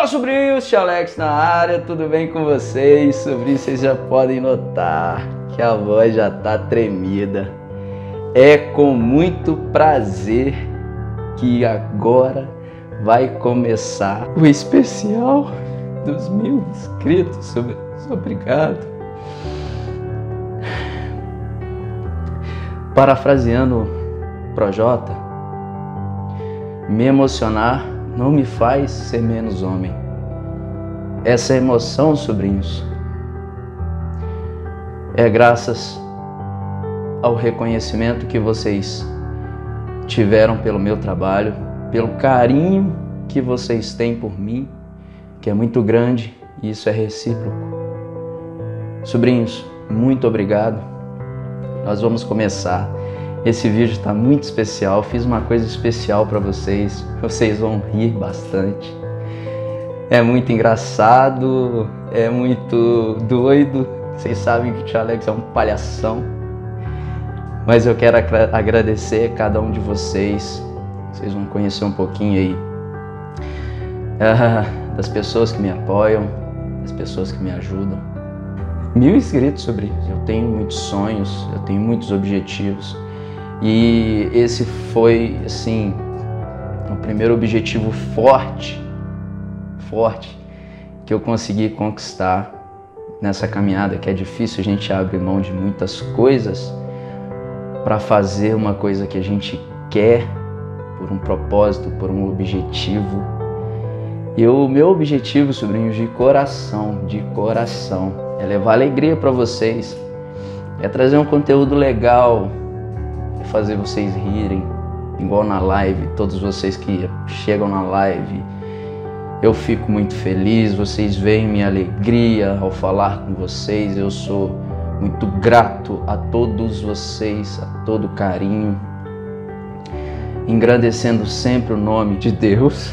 Fala, sobrinhos, tio Alex na área, tudo bem com vocês? Sobrinhos, vocês já podem notar que a voz já tá tremida. É com muito prazer que agora vai começar o especial dos 1000 inscritos. Obrigado. Parafraseando Projota, me emocionar não me faz ser menos homem. Essa emoção, sobrinhos, é graças ao reconhecimento que vocês tiveram pelo meu trabalho, pelo carinho que vocês têm por mim, que é muito grande e isso é recíproco. Sobrinhos, muito obrigado. Nós vamos começar. Esse vídeo está muito especial, fiz uma coisa especial para vocês, vocês vão rir bastante. É muito engraçado, é muito doido, vocês sabem que o tio Alex é um palhação. Mas eu quero agradecer a cada um de vocês, vocês vão conhecer um pouquinho aí das pessoas que me apoiam, das pessoas que me ajudam. 1000 inscritos, sobrinhos, eu tenho muitos sonhos, eu tenho muitos objetivos. E esse foi, assim, o primeiro objetivo forte que eu consegui conquistar nessa caminhada, que é difícil, a gente abre mão de muitas coisas para fazer uma coisa que a gente quer, por um propósito, por um objetivo. E o meu objetivo, sobrinhos, de coração, é levar alegria para vocês, é trazer um conteúdo legal, fazer vocês rirem, igual na live, todos vocês que chegam na live, eu fico muito feliz, vocês veem minha alegria ao falar com vocês, eu sou muito grato a todos vocês, a todo carinho, engrandecendo sempre o nome de Deus,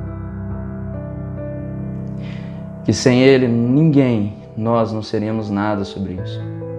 que sem Ele nós não seríamos nada, sobre isso.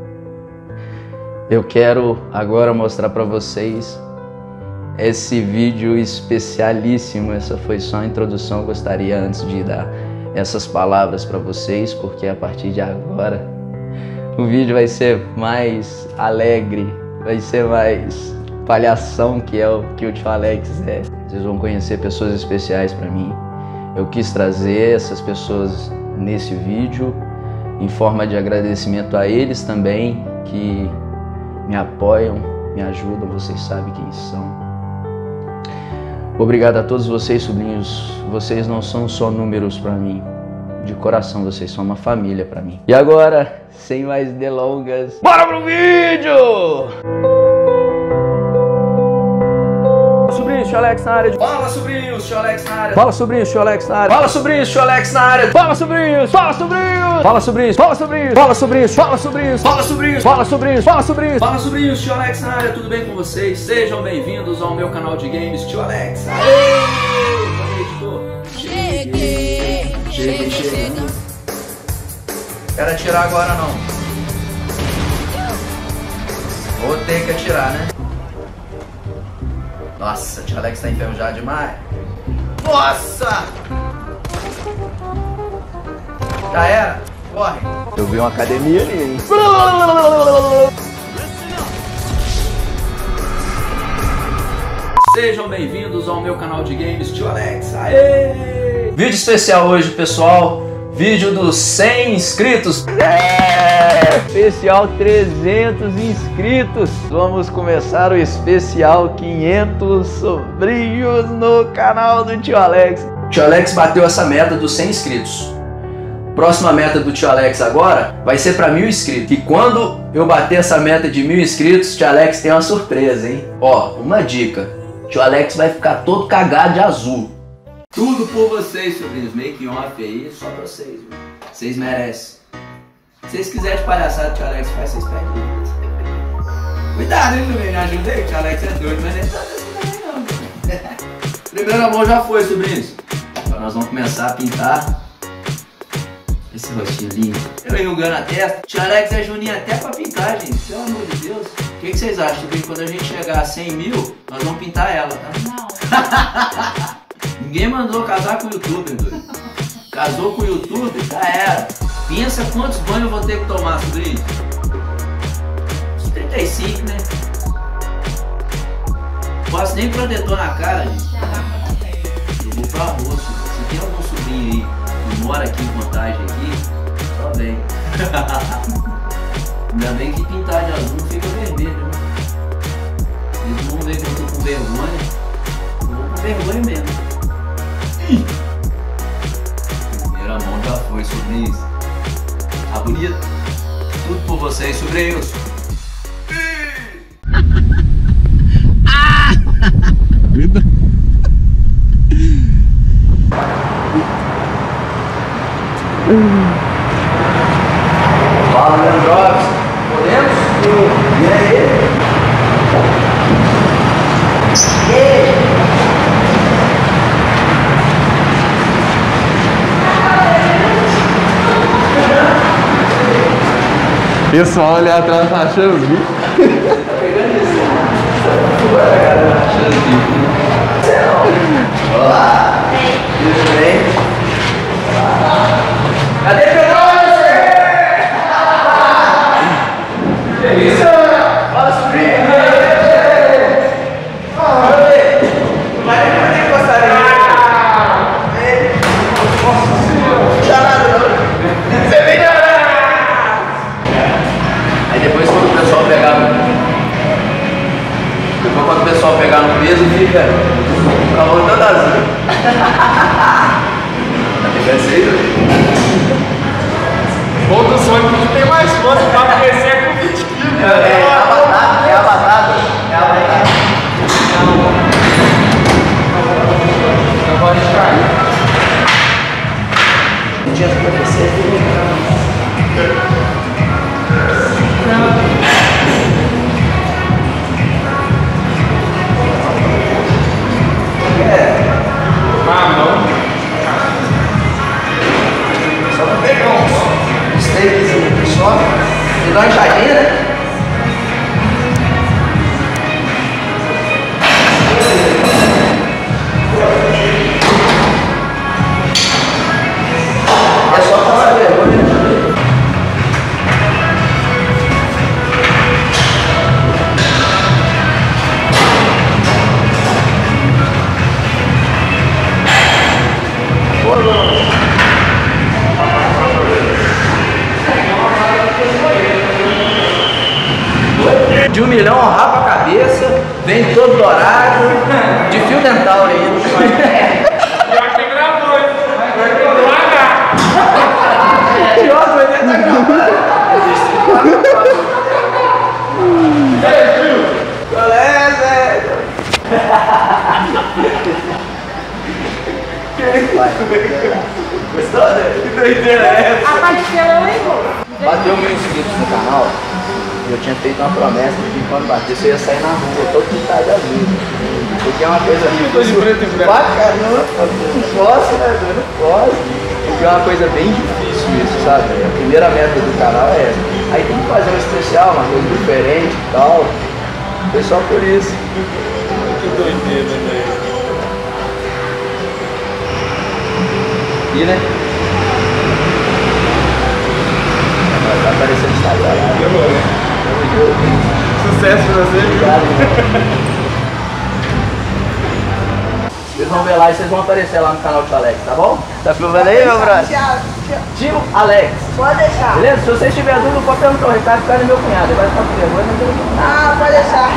Eu quero agora mostrar para vocês esse vídeo especialíssimo. Essa foi só a introdução. Eu gostaria antes de dar essas palavras para vocês, porque a partir de agora o vídeo vai ser mais alegre, vai ser mais palhação, que é o que o tio Alex é. Vocês vão conhecer pessoas especiais para mim. Eu quis trazer essas pessoas nesse vídeo em forma de agradecimento a eles também, que me apoiam, me ajudam, vocês sabem quem são. Obrigado a todos vocês, sobrinhos. Vocês não são só números para mim. De coração, vocês são uma família para mim. E agora, sem mais delongas, bora pro vídeo! Sobrinhos, tio Alex na área. Fala, sobrinhos, tio Alex na área. Fala, sobrinhos, tio Alex na área. Fala, sobrinhos, tio Alex na área. Fala, sobrinhos, fala, sobrinhos. Fala, sobrinhos, fala, sobrinhos. Fala, sobrinhos, fala, sobrinhos. Fala, sobrinhos, fala, sobrinhos. Fala, sobrinhos. Fala, sobrinhos, tio Alex na área. Tudo bem com vocês? Sejam bem-vindos ao meu canal de games, tio Alex. Cheguei. Quero atirar agora não. Vou ter que atirar, né? Nossa, o tio Alex tá enferrujado demais. Nossa! Já era? Corre! Eu vi uma academia ali, hein? Sejam bem-vindos ao meu canal de games, tio Alex. Aê! Vídeo especial hoje, pessoal. Vídeo dos 100 inscritos. Especial 300 inscritos. Vamos começar o especial 500 sobrinhos no canal do tio Alex. O tio Alex bateu essa meta dos 100 inscritos. Próxima meta do tio Alex agora vai ser para 1000 inscritos. E quando eu bater essa meta de 1000 inscritos, o tio Alex tem uma surpresa, hein? Ó, uma dica. O tio Alex vai ficar todo cagado de azul. Tudo por vocês, sobrinhos. Make off aí, só pra vocês, viu? Vocês merecem. Se vocês quiserem de palhaçada, o tio Alex faz, vocês pedem. Cuidado, hein, meu? Me ajuda aí, o tio Alex é doido, mas nem tá assim não. Primeiro amor já foi, sobrinhos. Agora nós vamos começar a pintar esse rostinho lindo. Eu enrugando a testa. O tio Alex é juninho até pra pintar, gente. Pelo amor de Deus. O que vocês acham, sobrinho? Quando a gente chegar a 100 mil, nós vamos pintar ela, tá? Não. Ninguém mandou casar com o youtuber, doido. casou com o YouTube, já era. Pensa quantos banhos eu vou ter que tomar sobre isso. Uns 35, né? Não faço nem protetor na cara, gente. Eu vou pro almoço. Se tem algum sobrinho aí que mora aqui em Contagem aqui, só vem. Ainda bem que pintar de azul fica vermelho, né? Eles vão ver que eu tô com vergonha. Eu vou com vergonha mesmo. Primeira mão já foi sobre isso. Tá bonito? Tudo por vocês, sobre isso. Fala, Leandrox. Podemos? E aí? Pessoal ali atrás tá achando o bicho. Olá! Tudo bem? Cadê Pedroso? Que isso? Fala, sobrinho! Não vai nem encostar aí. Não nada, não. Você vem aí depois quando o pessoal pegar no peso, fica com a mão toda azul. Tá pegando isso aí? Outro sonho que tem mais força pra crescer com 20 quilos. É a batata, é a batata, é a batata. Não pode cair. Não tinha que acontecer. Só pra pegar uns steakzinhos só. E nós já né? É só passar vergonha. De 1 milhão, rapa a cabeça, vem todo dourado, de fio dental ainda. Já que gravou, vai gravar. Pior coisa é tá gravando. Qual é, velho? Gostou, né? Que doideira é essa? Bateu 1.000 inscritos no canal. Eu tinha feito uma promessa de que quando batesse eu ia sair na rua, todo pintado de azul. Porque é uma coisa difícil. Bacana, não posso, né? Eu não posso. Porque é uma coisa bem difícil isso, sabe? A primeira meta do canal é essa. Aí tem que fazer um especial, uma coisa diferente e tal. Foi só por isso. Que doideira, velho. E né? Tá aparecendo no Instagram lá. Demorou, né? Sucesso pra você, viu? Obrigado. Vocês vão ver lá e vocês vão aparecer lá no canal do Alex, tá bom? Tá filmando aí, meu brother? Tio Alex. Pode deixar. Beleza? Se vocês tiverem dúvida, pode perguntar o recado, ficar no meu cunhado. Ele vai ficar com vergonha, mas ele não. Ah, pode deixar.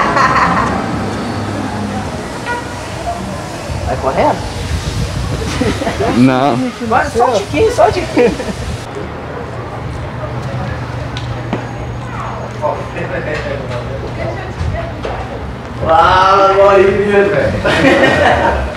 Vai correndo? Não. Vai, só um tiquinho, só um tiquinho. Fala, bolinha, velho.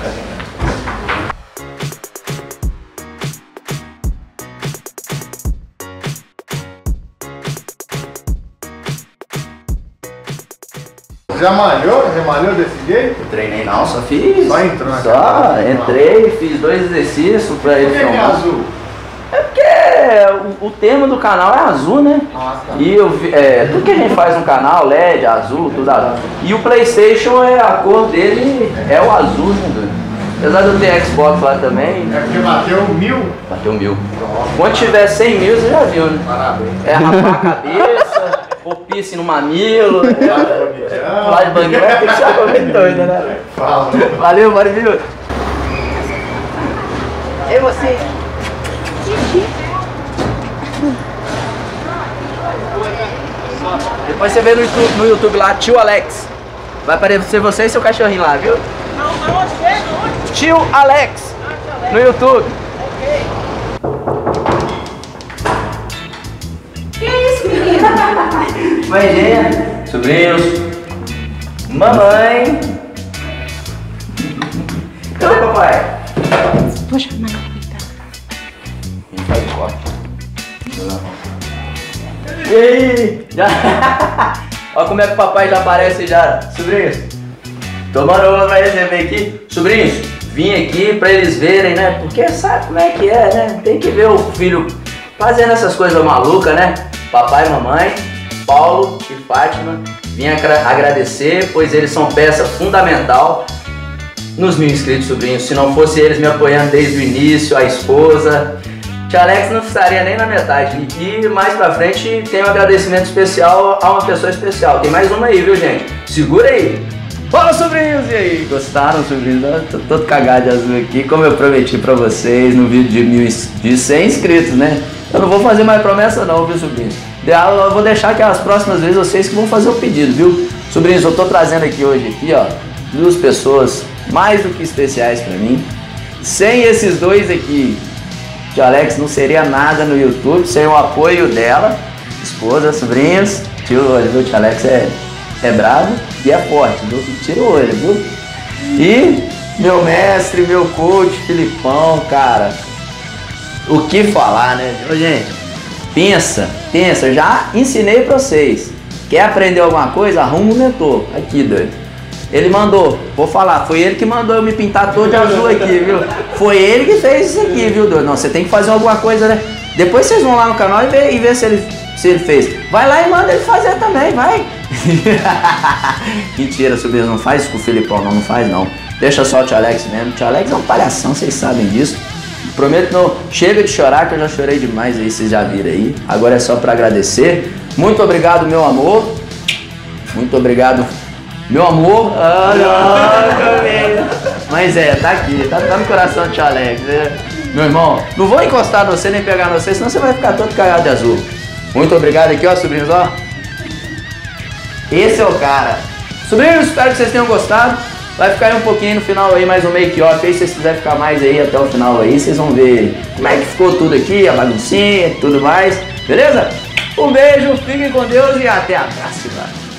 Já malhou? Já malhou desse jeito? Eu treinei não, só fiz. Só entrou na Só academia? entrei, fiz 2 exercícios pra ele Por que é filmar. azul? É porque o tema do canal é azul, né? Ah, tá. E eu vi, tudo que a gente faz no canal, LED, azul, tudo azul. E o PlayStation, a cor dele é o azul, né, doido? Apesar de eu ter Xbox lá também. É porque bateu 1000. Bateu 1000. Quando tiver 100 mil, você já viu, né? Parabéns. É rapar a cabeça, ou piercing no mamilo, pular de banguela, tem que ser uma coisa doida, né? Fala. Valeu, Marivinho. E você? Depois você vê no YouTube lá, Tio Alex. Vai aparecer você e seu cachorrinho lá, viu? Não, Tio Alex, no YouTube. Que isso, menina? Mãezinha, sobrinhos, mamãe. Cadê o papai? Poxa, mas não Quem faz o corte? E aí? Já... Olha como é que o papai já aparece já. Sobrinhos, tomando uma pra receber aqui. Sobrinhos, vim aqui pra eles verem, né? Porque sabe como é que é, né? Tem que ver o filho fazendo essas coisas malucas, né? Papai e mamãe, Paulo e Fátima, vim agradecer, pois eles são peça fundamental nos 1000 inscritos, sobrinhos. Se não fosse eles me apoiando desde o início, a esposa, Tio Alex não estaria nem na metade. E mais pra frente tem um agradecimento especial a uma pessoa especial. Tem mais uma aí, viu, gente? Segura aí! Fala, sobrinhos! E aí? Gostaram, sobrinhos? Eu tô todo cagado de azul aqui, como eu prometi pra vocês no vídeo de 100 inscritos, né? Eu não vou fazer mais promessa não, viu, sobrinhos? Eu vou deixar que as próximas vezes vocês que vão fazer o pedido, viu? Sobrinhos, eu tô trazendo hoje, ó, 2 pessoas mais do que especiais pra mim. Sem esses dois aqui, Tio Alex não seria nada no YouTube, sem o apoio dela, esposa, sobrinhos. Tio Alex é bravo e é forte, viu? Tira o olho, viu? E meu mestre, meu coach, Filipão, cara. O que falar, né? Gente, pensa, eu já ensinei pra vocês. Quer aprender alguma coisa? Arruma um mentor. Aqui, doido. Ele mandou, vou falar, foi ele que mandou eu me pintar todo de azul aqui, viu? Foi ele que fez isso aqui, viu, doido? Não, você tem que fazer alguma coisa, né? Depois vocês vão lá no canal e ver se ele fez. Vai lá e manda ele fazer também, vai! Mentira, sobrinho, não faz isso com o Filipão, não faz não. Deixa só o Tio Alex mesmo. O Tio Alex é um palhação, vocês sabem disso. Prometo não, chega de chorar que eu já chorei demais aí, vocês já viram aí. Agora é só pra agradecer. Muito obrigado, meu amor. Muito obrigado, meu amor. Mas tá aqui, tá no coração do Tio Alex. Meu irmão, não vou encostar no você nem pegar no você, senão você vai ficar todo cagado de azul. Muito obrigado aqui, ó, sobrinhos, ó. Esse é o cara. Sobrinhos, espero que vocês tenham gostado. Vai ficar aí um pouquinho no final aí, mais um make-off aí. Se vocês quiserem ficar mais aí até o final aí, vocês vão ver como é que ficou tudo aqui, a baguncinha e tudo mais. Beleza? Um beijo, fiquem com Deus e até a próxima.